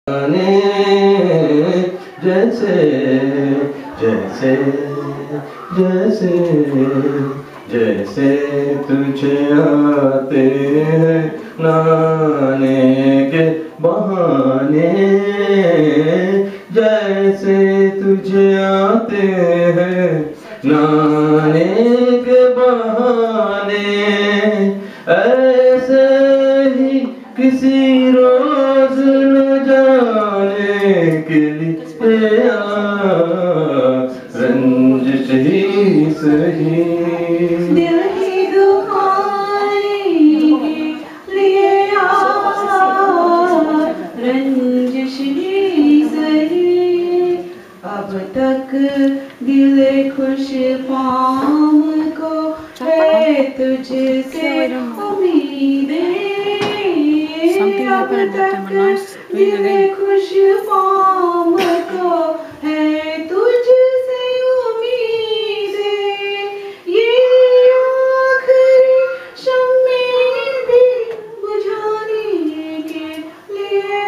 जैसे जैसे जैसे जैसे तुझे आते हैं नाने के बहाने, जैसे तुझे आते हैं नाने के बहाने, ऐसे ही किसी रोज न जाने के लिए रंजिश ही सही, दिल ही दुखाने के लिए रंजिश ही सही। अब तक दिल खुश पाम को है तुझसे उम्मीदें, अब तक दिल खुश पाम को है तुझसे उम्मीदें। ये आखिरी शम्मे भी बुझाने के लिए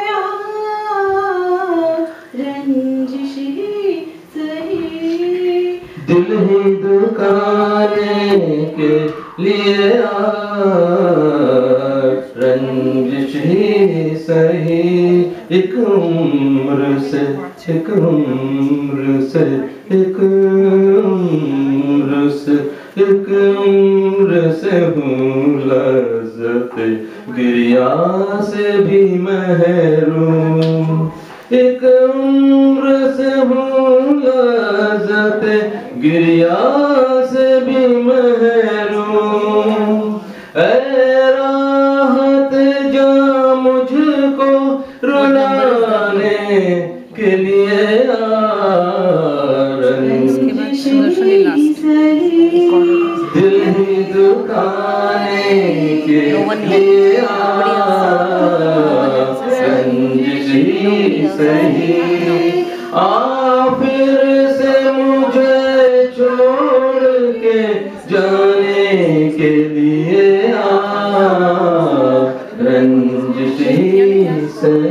रंजिश ही सही, दिल ही दुखाने के लिए रंजिश ही सही। एक उम्र से एक उम्र से एक उम्र से एक उम्र से हूँ लज़्ज़त गिरिया से भी महरूम, एक उम्र से हूँ लज़्ज़त गिरिया से भी महरूम। ऐ राहत जा मुझको रुलाने के लिए रंजिश ही सही, दिल ही दुखाने के लिए रंजिश ही सही। फिर से मुझे छोड़ के जाने के लिए रंजिश ही सही।